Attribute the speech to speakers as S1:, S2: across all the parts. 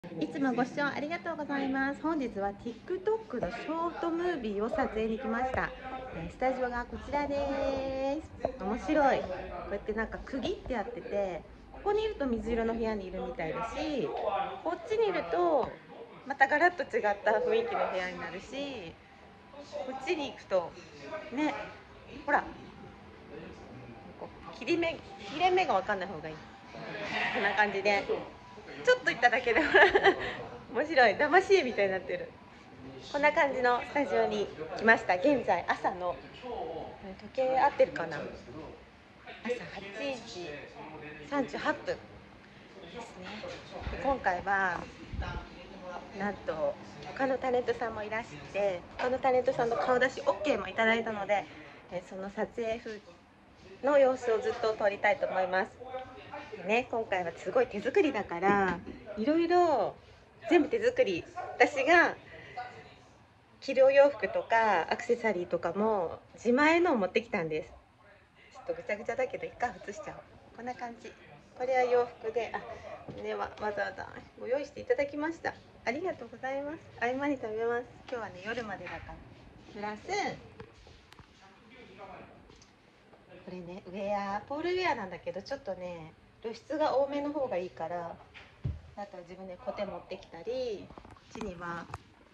S1: いつもご視聴ありがとうございます。本日は TikTok のショートムービーを撮影に来ました。スタジオがこちらです。面白い。こうやってなんか区切ってやってて、ここにいると水色の部屋にいるみたいだし、こっちにいるとまたガラッと違った雰囲気の部屋になるし、こっちに行くとね、ほら切れ目が分かんない方がいい。こんな感じでちょっと行っただけで面白い、騙し絵みたいになってる。こんな感じのスタジオに来ました。現在朝の時計合ってるかな、朝8時38分ですね。で今回はなんと他のタレントさんもいらして他のタレントさんの顔出し OK もいただいたので、その撮影風の様子をずっと撮りたいと思います。でね、今回はすごい手作りだからいろいろ全部手作り。私が着るお洋服とかアクセサリーとかも自前のを持ってきたんです。ちょっとぐちゃぐちゃだけど一回写しちゃおう。こんな感じ。これは洋服でわざわざご用意していただきました。ありがとうございます。合間に食べます。今日はね夜までだから。プラスこれねウェアポールウェアなんだけどちょっとね露出が多めの方がいいから、あとは自分でコテ持ってきたり、こっちには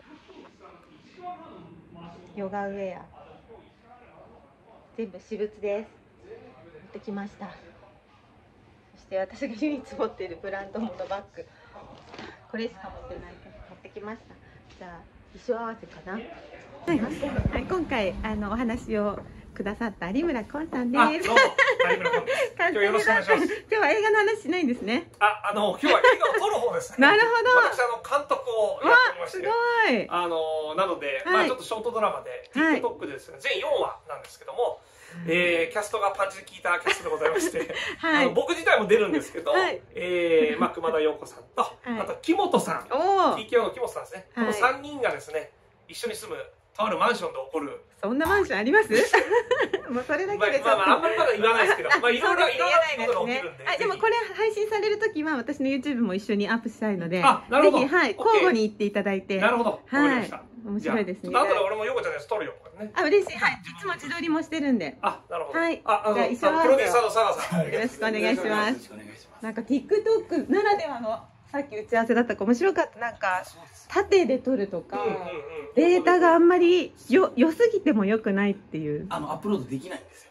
S1: ヨガウェア全部私物です。持ってきました。そして私が唯一持っているブランド物バッグ、これしか持ってないから持ってきました。じゃあ衣装合わせかな。はい、今回お話をくださった有村昆さんです。
S2: どうも有村昆です。今日よろしくお願いします。
S1: 今日は映画の話しないんですね。
S2: 今日は映画を撮る方ですね。
S1: なるほど。
S2: 私監督をやっておりまして、
S1: すごい。
S2: なので、ちょっとショートドラマで TikTok ですが、全4話なんですけども、キャストがパンチで効いたキャストでございまして、僕自体も出るんですけど、熊田曜子さんと、あと木本さん、TKO の木本さんですね。この3人がですね、一緒に住むとあるマンションで起こる。
S1: そんなマンションあります？もうそれだけでちょっと
S2: あんまりまだ言わないですけど、いろいろことが起きるんで。
S1: でもこれ配信される時は私の YouTube も一緒にアップしたいので、ぜひ交互に行っていただいて。
S2: なるほど。はい。
S1: 面白いですね。
S2: あとで俺もヨコちゃんのやつ撮るよ。
S1: 嬉しい。はい。いつも自撮りもしてるんで。
S2: なるほど。
S1: はい。じゃあ
S2: プロデューサーの佐賀さん、
S1: よろしくお願いします。なんか TikTok ならではのさっき打ち合わせだったか面白かった。なんか縦で撮るとかデータがあんまり良すぎても良くないっていう
S3: アップロードできないんですよ。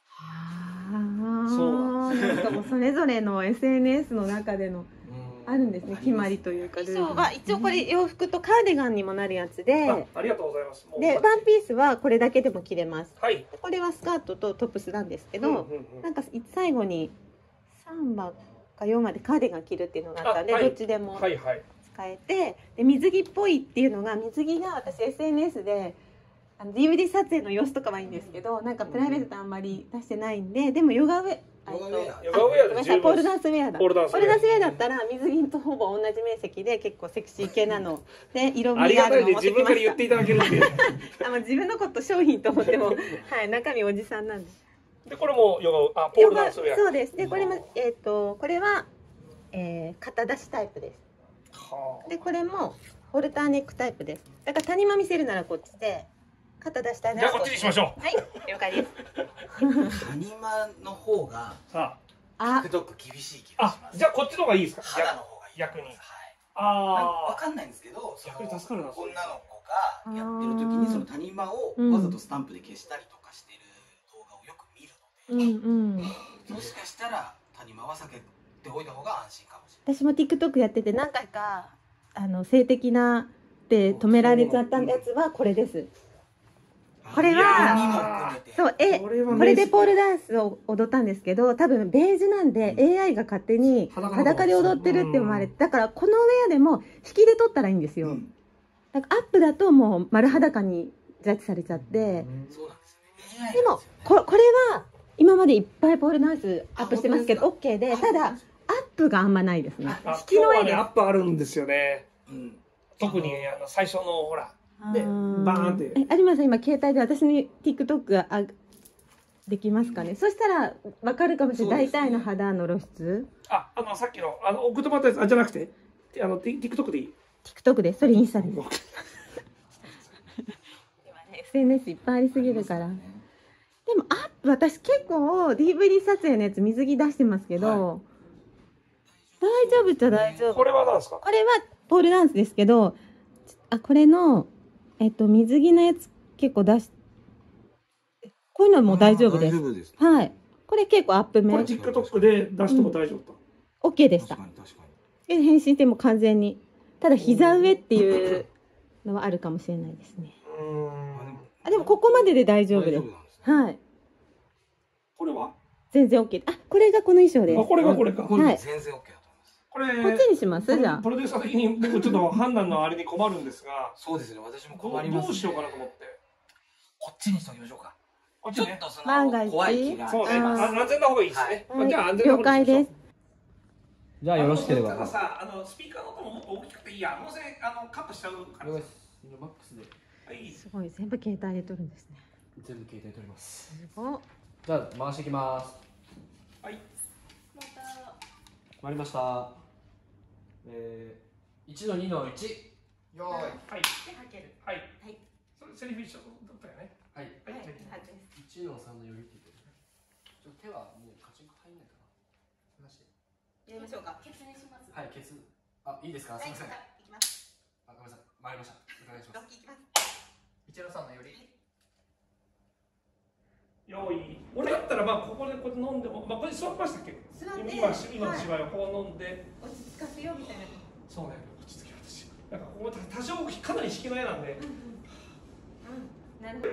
S1: なんかもうそれぞれの SNS の中でのあるんですね、決まりというかルール。衣装は一応これ洋服とカーディガンにもなるやつで、
S2: ありがとうございます。
S1: でワンピースはこれだけでも着れます。
S2: はい。
S1: これはスカートとトップスなんですけど、なんか最後に3番か4までカーディガン着るっていうのがあったんで、どっちでも使えて、で水着っぽいっていうのが、水着が私 SNS でDVD 撮影の様子とかはいいんですけど、なんかプライベートとあんまり出してないんで、でもヨガウェアポールダンスウェアだ。ポールダンスウェアだったら水着とほぼ同じ面積で結構セクシー系なので色味があるのを持ってきました。自分から言っていただけるんで自分のこと商品と思ってもはい、中身おじさんなんです。
S2: でこれもポールダンスウェア。
S1: そうです。でこれもこれは肩出しタイプです。でこれもホルターネックタイプです。だから谷間見せるならこっちで、肩出したいなら
S2: じゃあこっちにしましょう。
S1: はい、了解です。
S3: 谷間の方がTikTok厳しい気がします。
S2: じゃあこっちの方がいいですか？
S3: 肌の方がいい。
S2: 逆に。
S3: わかんないんですけど、
S2: 逆に助かるな。
S3: 女の子がやってる時にその谷間をわざとスタンプで消したりとかしてる動画をよく見るので、もしかしたら谷間は避けておいた方が安心かもしれない。
S1: 私も TikTok やってて何回か性的なで止められちゃったやつはこれです。これはそうこれでポールダンスを踊ったんですけど、多分ベージュなんで AI が勝手に裸で踊ってるって思われて、だからこのウェアでも引きで撮ったらいいんですよ。だからアップだともう丸裸にジャッジされちゃって、でもこれは今までいっぱいポールダンスアップしてますけど OK で、ただアップがあんまないですね。
S2: 引きの絵でアップあるんですよね。特に最初のほらでバーンって
S1: 有馬さん今携帯で私に TikTok ができますかね。そしたら分かるかもしれない。大体の肌の露出、
S2: さっきの送ってもらったやつじゃなくて TikTok でいい？
S1: TikTok で、それインスタです。今ね、SNS いっぱいありすぎるから。でも、私結構 DVD 撮影のやつ水着出してますけど、大丈夫っちゃ大丈夫。
S2: これは何ですか？
S1: これはポールダンスですけど、これの、水着のやつ結構出し、こういうのはもう大丈夫です。はい。これ結構アップ目。
S2: これ TikTok で出しても大丈夫だ。
S1: OK でした。返信しても完全に。ただ膝上っていうのはあるかもしれないですね。でもここまでで大丈夫です。はい。
S2: これは？
S1: 全然 OK。これがこの衣装です。
S2: これがこれか。
S1: はい。
S3: 全然 OK だと思います。
S2: これ
S1: こっちにしますじゃあ。
S2: プロデューサー的に僕ちょっと判断のあれに困るんですが。
S3: そうですね。私も困ります。
S2: どうしようかなと思って。
S3: こっちにしておきましょうか。
S2: ちょっと
S3: その怖い気が。
S2: そうね。安全な方がいいですね。じゃあ安全な方がいいです。
S1: 了解です。
S4: じゃあよろしければ。
S2: たださ、スピーカーの音ももっと大きくていいや。どうせカットしちゃうから。
S4: マックスで。
S1: すごい、全部携帯で撮るんですね。
S4: 全部携帯で撮ります。
S1: すごい。
S4: じゃあ回していきます。
S2: はい。
S4: 回りました。1の2の1。よーい。はい。
S2: でかける。はい。それセリフ一緒だったよね。
S4: はい。1の3のよりって言ってる。手はもうカチンコ入んないかな。
S1: やりましょうか。ケツにします。
S4: はい、ケツ。いいですか。すみません。
S1: いきます。
S4: ごめんなさい。参りました。お願いします。
S1: 6いきます。
S4: 1の3のより。
S2: 用意。俺だったらここでこう飲んでもこれ座ってましたっけ？今の芝居をこう飲んで
S1: 落ち着かせようみたいな。
S2: そうね。落ち着け私。なんかここ多少かなり引きの絵なんで。
S1: なるほど。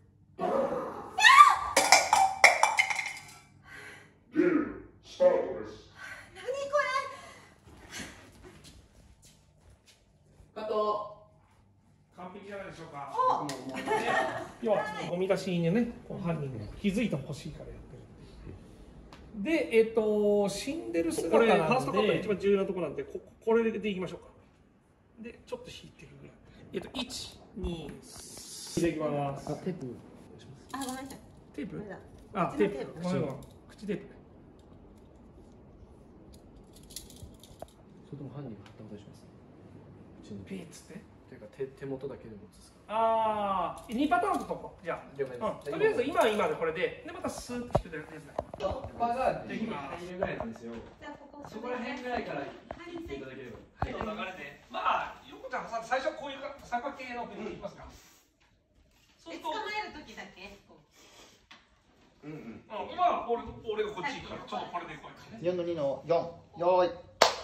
S2: スタートです。
S1: 何こ
S4: れ。カット。
S2: 完璧じゃないでしょうか。要はゴミ出しにね、犯人が気づいてほしいからやってる。で、死んでる姿なんで、ファーストカットが一番重要なところなんで、これでいきましょうか。で、ちょっと引いてるぐらい。1、2、3でいきます。
S4: テープ。
S1: ごめんなさい。
S2: テープ？テープ。ごめんごめん。口テープ。
S4: それとも犯人が貼ったことします。
S2: ピーッつって。
S4: というか手元だけで持つですか。
S2: 2パターンのとこ。じゃあ、
S4: 了解です。
S2: とりあえず今でこれで、またスーッとしてるやつね。
S4: まだできます。入るぐらいなんですよ。そこら辺ぐらいから入っていただければ。
S2: はい、流れで。よくちゃん最初はこういう三角形の国に行きますか。
S1: 捕まえる時だけ。
S2: 今は俺がこっち行くから、ちょっとこれでこう。
S4: 4の2の4。よーい。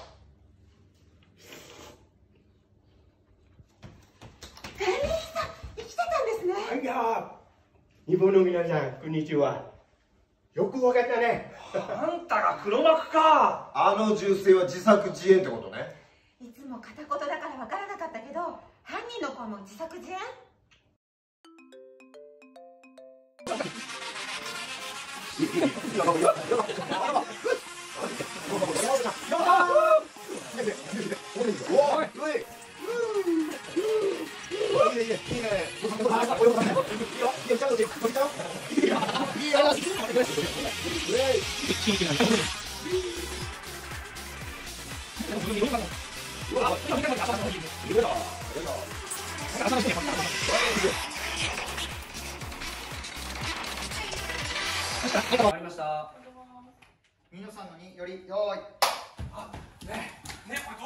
S5: 日本の皆さん、こんにちは。よくわかったね。
S2: あんたが黒幕か。
S5: あの銃声は自作自演ってことね。
S1: いつも片言だからわからなかったけど、犯人の声も自作自演？
S4: 終わりました。
S6: 皆さんの2よりよーい。
S5: ねこれどういうこと？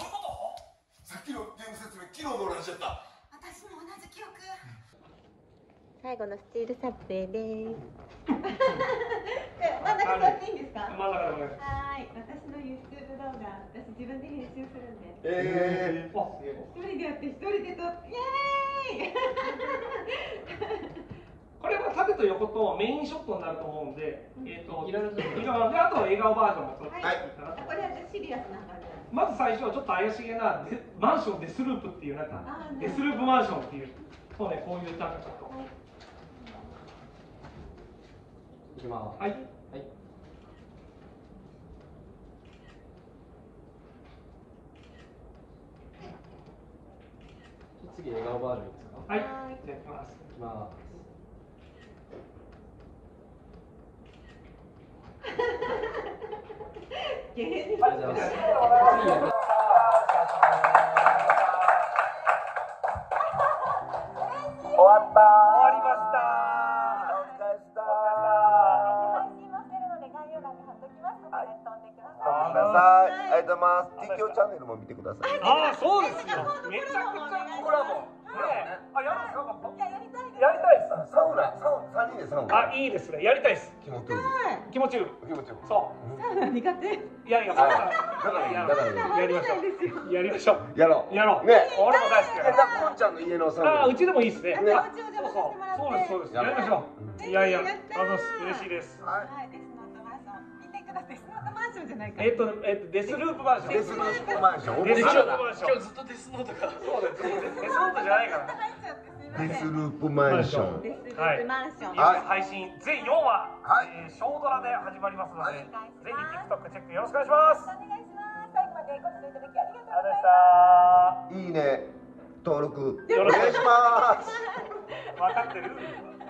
S5: さっきのゲーム説明昨日の同じだった。
S1: 私も同じ記憶。最後のスチール撮影です。真ん中撮っていいんですか？
S2: 真ん中でお願いします。
S1: はい、私の YouTube 動画、私自分で編集するんで。一人でやって一人で撮って、イエーイ。
S2: これは縦と横とメインショットになると思うんで、いろいろであとは笑顔バージョンも撮っていいかな。
S1: これはシリアスな感じ。
S2: まず最初はちょっと怪しげなマンションデスループっていうなんかデスループマンションっていうそうねこういうなんかちょっと。
S4: いきます。
S2: はい。
S4: 次笑顔バージョンですか。
S2: はい。じゃあいきます。
S4: いきます。
S1: 芸人。
S4: ありがとうございます。
S5: わった
S2: 終わりました。
S5: お疲れした
S1: 配信もしてるので概要欄に貼っときます。そこで飛んでください。
S5: ごめんなさい。ありがとうございます。実況チャンネルも見てください。
S2: ああ、そうですよ。めちゃくちゃコラボ。ね、あ、やるんですか？
S1: やりたいです。
S2: やりたいです。
S5: サウナ、3人でサウナ。
S2: あ、いいですね。やりたいです。
S5: 気持ちいい。
S2: 気持ちいい。
S5: 気持ちいい。
S2: そう。
S1: サウナ苦手。
S2: いやいや、
S5: だから
S2: やりましょう。やりましょう。
S5: やろう。
S2: やろう。
S5: ね。
S2: 俺も大好きだから。
S5: こんちゃんの家のサウ
S2: ああ、
S5: ナ。
S2: うちでもいいですね。
S1: じゃあうちお邪魔させてもらって。
S2: そうです、そうです。やりましょう。いやいや、嬉しいです。
S1: はい、デスノートマンション。見てください。デスノートマンションじゃないか。
S2: デスループマンション。
S5: デスループマンション。
S2: デスループマンション。
S4: 今日ずっとデスノートが。
S2: そうです。デスノートじゃないから。
S5: デスループマンション。
S1: デスループマンション。
S2: 配信全4話、ショードラで始まりますので、ぜひ TikTok チェックよろしくお願いします。
S1: お願いします。最後までご視聴いただきありがとうございました。
S5: いいね。登録お願いします。
S2: 分かってる。